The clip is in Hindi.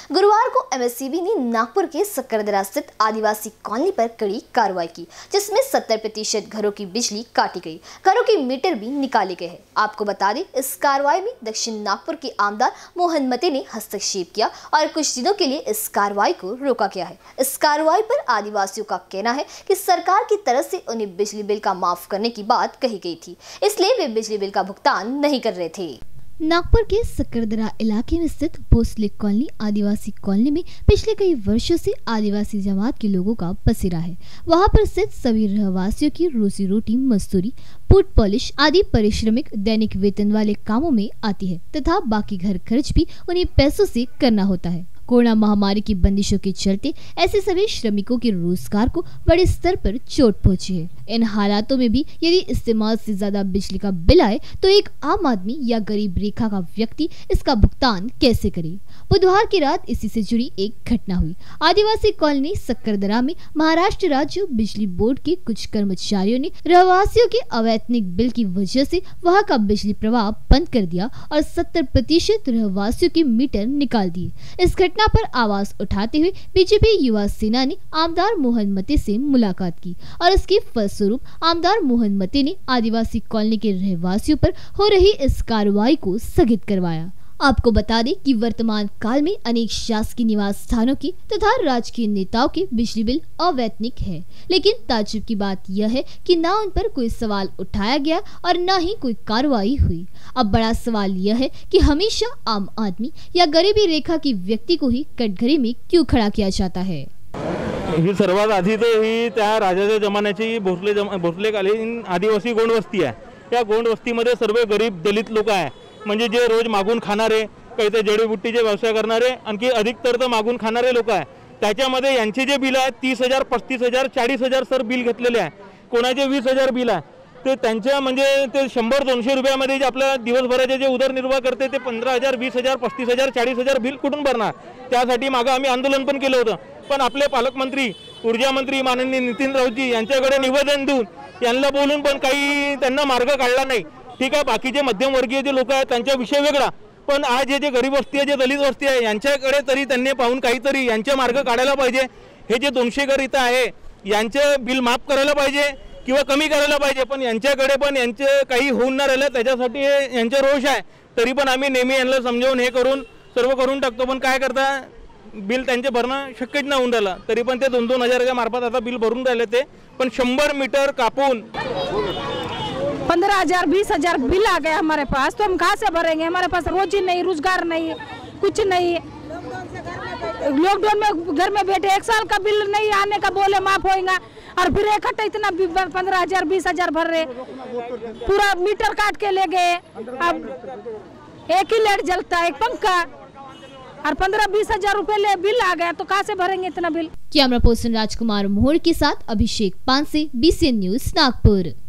गुरुवार को एमएसईबी ने नागपुर के सक्करदरा स्थित आदिवासी कॉलोनी पर कड़ी कार्रवाई की, जिसमें 70% घरों की बिजली काटी गई, घरों के मीटर भी निकाले गए हैं। आपको बता दें, इस कार्रवाई में दक्षिण नागपुर के आमदार मोहन मते ने हस्तक्षेप किया और कुछ दिनों के लिए इस कार्रवाई को रोका गया है। इस कार्रवाई पर आदिवासियों का कहना है कि सरकार की तरफ से उन्हें बिजली बिल का माफ करने की बात कही गई थी, इसलिए वे बिजली बिल का भुगतान नहीं कर रहे थे। नागपुर के सक्करदरा इलाके में स्थित भोसले कॉलोनी आदिवासी कॉलोनी में पिछले कई वर्षों से आदिवासी जमात के लोगों का बसेरा है। वहां पर स्थित सभी रहवासियों की रोजी रोटी मजदूरी, बूट पॉलिश आदि पारिश्रमिक दैनिक वेतन वाले कामों में आती है तथा बाकी घर खर्च भी उन्हें पैसों से करना होता है। कोरोना महामारी की बंदिशों के चलते ऐसे सभी श्रमिकों के रोजगार को बड़े स्तर पर चोट पहुंची है। इन हालातों में भी यदि इस्तेमाल से ज्यादा बिजली का बिल आए तो एक आम आदमी या गरीब रेखा का व्यक्ति इसका भुगतान कैसे करे। बुधवार की रात इसी से जुड़ी एक घटना हुई। आदिवासी कॉलोनी सक्करदरा में महाराष्ट्र राज्य बिजली बोर्ड के कुछ कर्मचारियों ने रहवासियों के अवैतनिक बिल की वजह से वहां का बिजली प्रवाह बंद कर दिया और 70% रहवासियों के मीटर निकाल दिए। इस घटना पर आवाज उठाते हुए बीजेपी युवा सेना ने आमदार मोहन मते से मुलाकात की और इसके फलस्वरूप आमदार मोहन मते ने आदिवासी कॉलोनी के रहवासियों पर हो रही इस कार्रवाई को स्थगित करवाया। आपको बता दें कि वर्तमान काल में अनेक शासकीय निवास स्थानों की तथा राजकीय नेताओं के बिजली बिल अवैतनिक है, लेकिन ताज्जुब की बात यह है कि न उन पर कोई सवाल उठाया गया और न ही कोई कार्रवाई हुई। अब बड़ा सवाल यह है कि हमेशा आम आदमी या गरीबी रेखा की व्यक्ति को ही कटघरे में क्यों खड़ा किया जाता है। ही सर्वात आधी तर ही त्या राजाच्या जमान्याची भोसलेकालीन आदिवासी गोंडवस्ती आहे। या गोंडवस्तीमध्ये सर्व गरीब दलित लोक आहे, म्हणजे जे रोज मागून खाणारे, काही ते जडीबुट्टीचे व्यवसाय करणारे, आणखी अधिकतर तर मागून खाणारे लोक आहे। त्याच्यामध्ये यांचे जे बिल आहे 30,000, 35,000, 40,000 सर बिल घेतलेले आहे। कोणाचे 20,000 बिल आहे, ते त्यांच्या म्हणजे ते 100-200 रुपयामध्ये जे आपल्या दिवसभराचे जे उदरनिर्वाह करते ते 15,000, 20,000, 35,000, 40,000 बिल कुठून भरणार। त्यासाठी मागे आम्ही आंदोलन पण केलं होतं, पण आपले पालकमंत्री, ऊर्जा मंत्री माननीय नितीन राऊतजी यांच्याकडे निवेदन देऊन यांना बोलून पण काही त्यांना मार्ग काढला नाही। ठीक आहे, बाकीचे मध्यमवर्गीय जे लोक आहेत त्यांचा विषय वेगळा, पण आज जे गरीब वस्ती आहे, जे दलित वस्ती आहे, यांच्याकडे तरी त्यांनी पाहून काहीतरी यांचे मार्ग काढायला पाहिजे। हे जे 200 घर इथं आहे यांचे बिल माफ करायला पाहिजे किंवा कमी करायला पाहिजे, पण यांच्याकडे पण यांचे काही होऊन न राहिलं, त्याच्यासाठी यांचा रोष आहे। तरी पण आम्ही नेहमी यांना समजावून हे करून सर्व करून टाकतो, पण काय करता बिल त्यांचे भरणं शक्यच नाही होऊन राहिलं। तरी पण ते 2-2 हजाराच्या मार्फत आता बिल भरून राहिले ते, पण 100 मीटर कापून 15,000, 20,000 बिल आ गया हमारे पास, तो हम कहाँ से भरेंगे। हमारे पास रोजी नहीं, रोजगार नहीं, कुछ नहीं। लॉकडाउन में घर में बैठे 1 साल का बिल नहीं आने का बोले माफ होएगा, और फिर इकट्ठा इतना 15,000, 20,000 भर रहे, पूरा मीटर काट के ले गए। अब एक ही लाइट जलता है, एक पंखा, और 15-20 हजार रुपए बिल आ गया, तो कहाँ से भरेंगे इतना बिल। कैमरा पर्सन राजकुमार मोहर के साथ अभिषेक पांसे, BCN न्यूज नागपुर।